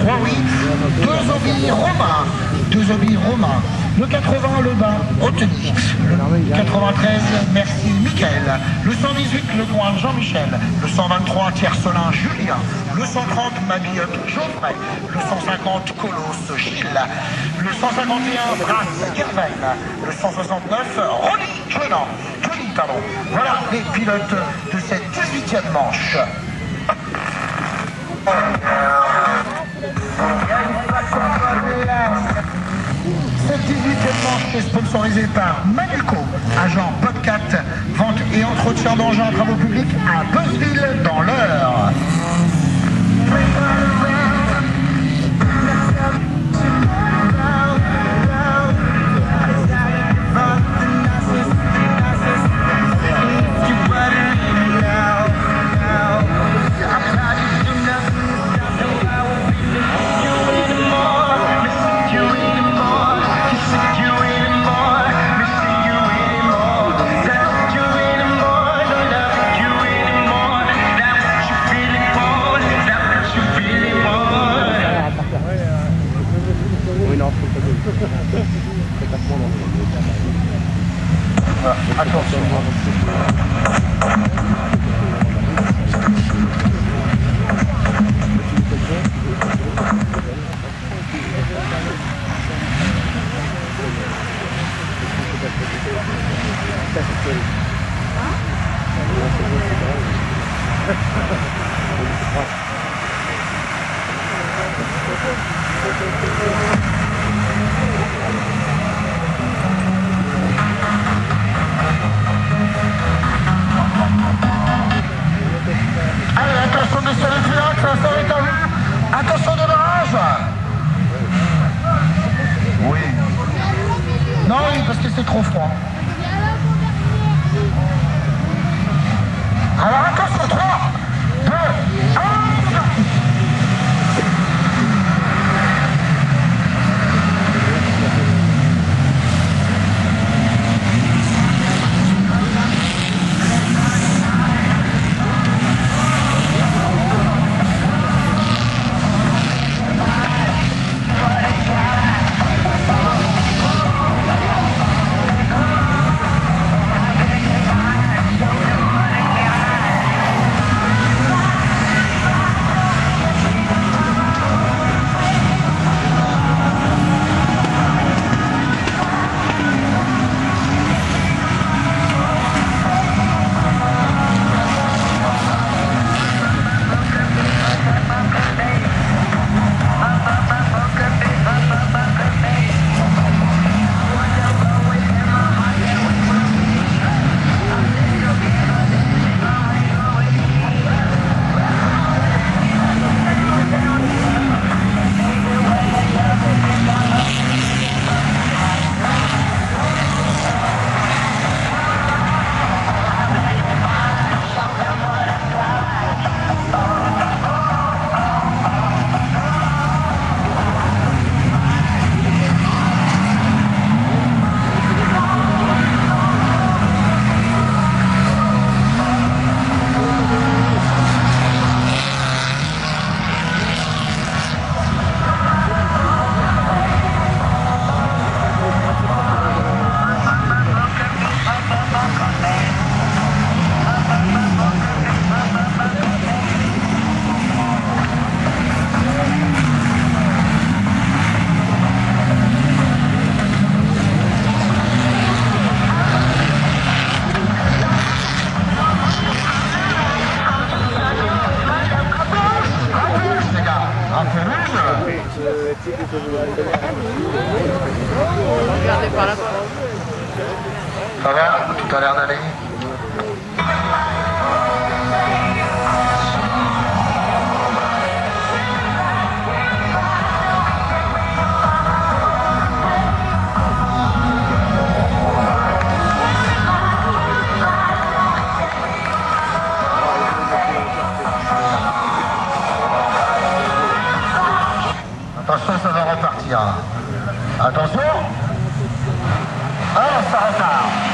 3 oui. 2 obi romains. 2 obi romains. Le 80, le bas, Oteny. Le 93, merci, Mickaël. Le 118, le noir, Jean-Michel. Le 123, Tiercelin, Julien. Le 130, Mabillotte, Geoffrey. Le 150, Colosse, Gilles. Le 151, Brasse, Gervain. Le 169, Johnny, pardon. Voilà les pilotes de cette 18e manche. Cette 18e manche est sponsorisée par Manuco, agent Bobcat, vente et entretien d'engins à travaux publics à Beuzeville dans l'Eure. Attention. Allez, attention de sur les pilotes, ça est en vue. Attention de l'orage. Oui. Non, oui, parce que c'est trop froid. Alors attention, 3, 2, 1. Regardez par là. Ça va? Tout a l'air d'aller. Attention, ça va repartir. Attention. Ah, ça repart.